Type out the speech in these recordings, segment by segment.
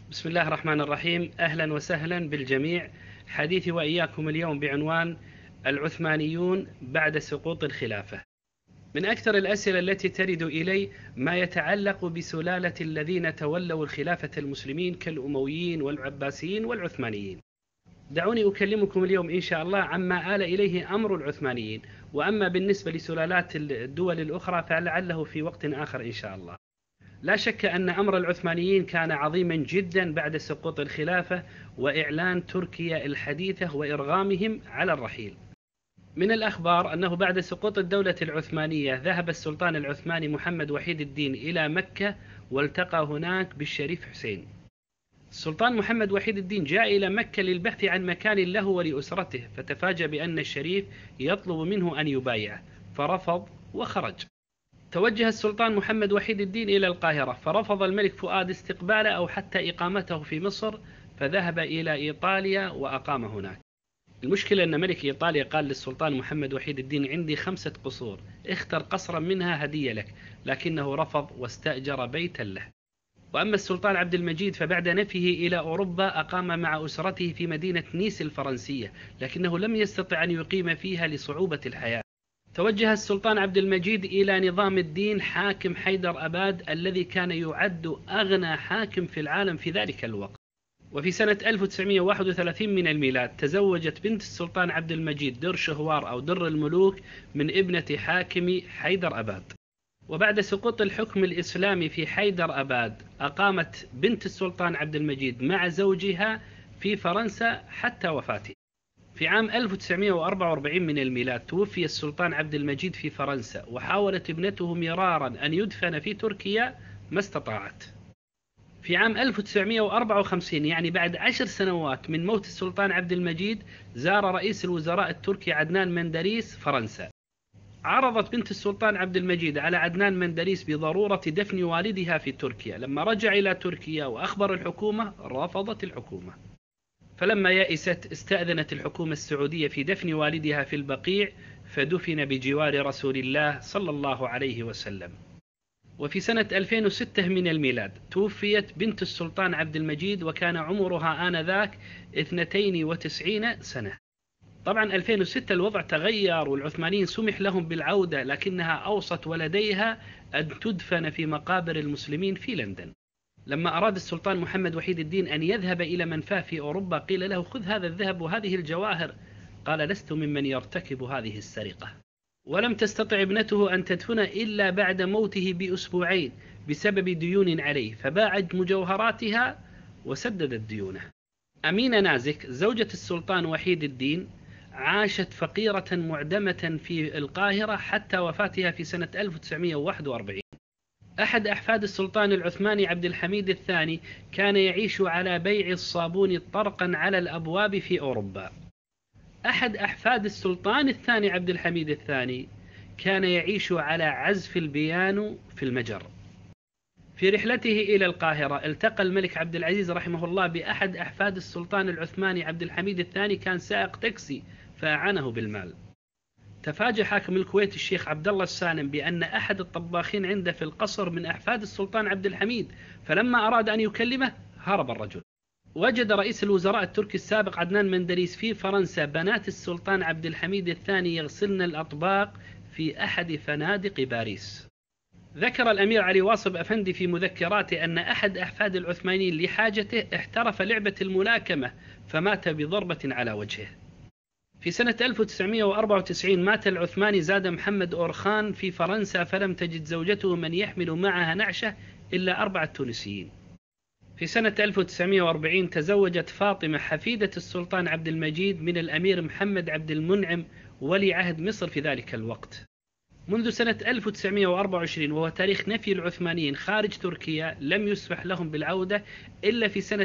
بسم الله الرحمن الرحيم. أهلا وسهلا بالجميع. حديثي وإياكم اليوم بعنوان العثمانيون بعد سقوط الخلافة. من أكثر الأسئلة التي ترد إلي ما يتعلق بسلالة الذين تولوا الخلافة المسلمين كالأمويين والعباسيين والعثمانيين. دعوني أكلمكم اليوم إن شاء الله عما آل إليه أمر العثمانيين، وأما بالنسبة لسلالات الدول الأخرى فلعله في وقت آخر إن شاء الله. لا شك أن أمر العثمانيين كان عظيما جدا بعد سقوط الخلافة وإعلان تركيا الحديثة وإرغامهم على الرحيل. من الأخبار أنه بعد سقوط الدولة العثمانية ذهب السلطان العثماني محمد وحيد الدين إلى مكة والتقى هناك بالشريف حسين. السلطان محمد وحيد الدين جاء إلى مكة للبحث عن مكان له ولأسرته، فتفاجأ بأن الشريف يطلب منه أن يبايعه فرفض وخرج. توجه السلطان محمد وحيد الدين إلى القاهرة، فرفض الملك فؤاد استقباله أو حتى إقامته في مصر، فذهب إلى إيطاليا وأقام هناك. المشكلة أن ملك إيطاليا قال للسلطان محمد وحيد الدين: عندي 5 قصور، اختر قصرا منها هدية لك، لكنه رفض واستأجر بيتا له. وأما السلطان عبد المجيد فبعد نفيه إلى أوروبا أقام مع أسرته في مدينة نيس الفرنسية، لكنه لم يستطع أن يقيم فيها لصعوبة الحياة. توجه السلطان عبد المجيد إلى نظام الدين حاكم حيدر أباد الذي كان يعد أغنى حاكم في العالم في ذلك الوقت. وفي سنة 1931 من الميلاد تزوجت بنت السلطان عبد المجيد در شهوار أو در الملوك من ابنة حاكم حيدر أباد. وبعد سقوط الحكم الإسلامي في حيدر أباد أقامت بنت السلطان عبد المجيد مع زوجها في فرنسا حتى وفاته. في عام 1944 من الميلاد توفي السلطان عبد المجيد في فرنسا، وحاولت ابنته مرارا أن يدفن في تركيا ما استطاعت. في عام 1954 يعني بعد 10 سنوات من موت السلطان عبد المجيد زار رئيس الوزراء التركي عدنان مندريس فرنسا. عرضت بنت السلطان عبد المجيد على عدنان مندريس بضرورة دفن والدها في تركيا. لما رجع إلى تركيا وأخبر الحكومة رفضت الحكومة، فلما يئست استأذنت الحكومة السعودية في دفن والدها في البقيع، فدفن بجوار رسول الله صلى الله عليه وسلم. وفي سنة 2006 من الميلاد توفيت بنت السلطان عبد المجيد وكان عمرها آنذاك 92 سنة. طبعا 2006 الوضع تغير والعثمانيين سمح لهم بالعودة، لكنها أوصت ولديها أن تدفن في مقابر المسلمين في لندن. لما أراد السلطان محمد وحيد الدين أن يذهب إلى منفاه في أوروبا قيل له: خذ هذا الذهب وهذه الجواهر. قال: لست ممن يرتكب هذه السرقة. ولم تستطع ابنته أن تدفن إلا بعد موته بأسبوعين بسبب ديون عليه، فباعت مجوهراتها وسددت ديونه. أمينة نازك زوجة السلطان وحيد الدين عاشت فقيرة معدمة في القاهرة حتى وفاتها في سنة 1941. أحد أحفاد السلطان العثماني عبد الحميد الثاني كان يعيش على بيع الصابون طرقا على الأبواب في أوروبا. أحد أحفاد السلطان الثاني عبد الحميد الثاني كان يعيش على عزف البيانو في المجر. في رحلته إلى القاهرة التقى الملك عبد العزيز رحمه الله بأحد أحفاد السلطان العثماني عبد الحميد الثاني، كان سائق تاكسي فأعانه بالمال. تفاجأ حاكم الكويت الشيخ عبد الله السالم بأن أحد الطباخين عنده في القصر من أحفاد السلطان عبد الحميد، فلما أراد أن يكلمه هرب الرجل. وجد رئيس الوزراء التركي السابق عدنان مندريس في فرنسا بنات السلطان عبد الحميد الثاني يغسلن الأطباق في أحد فنادق باريس. ذكر الأمير علي واصب أفندي في مذكراته أن أحد أحفاد العثمانيين لحاجته احترف لعبة الملاكمة فمات بضربة على وجهه. في سنة 1994 مات العثماني زاد محمد أورخان في فرنسا، فلم تجد زوجته من يحمل معها نعشه إلا 4 تونسيين. في سنة 1940 تزوجت فاطمة حفيدة السلطان عبد المجيد من الأمير محمد عبد المنعم ولي عهد مصر في ذلك الوقت. منذ سنة 1924 وهو تاريخ نفي العثمانيين خارج تركيا لم يسمح لهم بالعودة إلا في سنة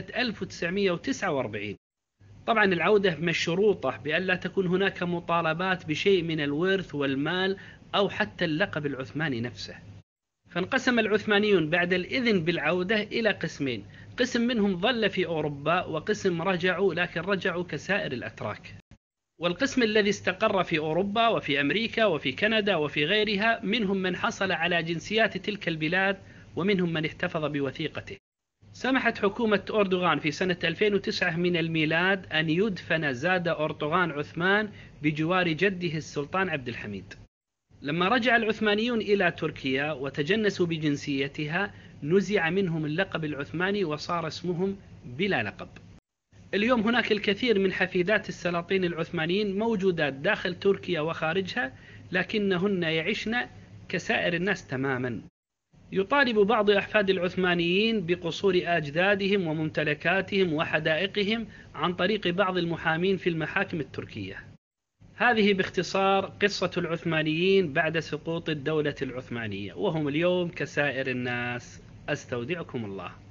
1949. طبعا العودة مشروطة بأن لا تكون هناك مطالبات بشيء من الورث والمال أو حتى اللقب العثماني نفسه. فانقسم العثمانيون بعد الإذن بالعودة إلى قسمين: قسم منهم ظل في أوروبا وقسم رجعوا، لكن رجعوا كسائر الأتراك. والقسم الذي استقر في أوروبا وفي أمريكا وفي كندا وفي غيرها منهم من حصل على جنسيات تلك البلاد ومنهم من احتفظ بوثيقته. سمحت حكومة أردوغان في سنة 2009 من الميلاد أن يدفن زاد أردوغان عثمان بجوار جده السلطان عبد الحميد. لما رجع العثمانيون إلى تركيا وتجنسوا بجنسيتها نزع منهم اللقب العثماني وصار اسمهم بلا لقب. اليوم هناك الكثير من حفيدات السلاطين العثمانيين موجودات داخل تركيا وخارجها، لكنهن يعشن كسائر الناس تماما. يطالب بعض أحفاد العثمانيين بقصور أجدادهم وممتلكاتهم وحدائقهم عن طريق بعض المحامين في المحاكم التركية. هذه باختصار قصة العثمانيين بعد سقوط الدولة العثمانية، وهم اليوم كسائر الناس. أستودعكم الله.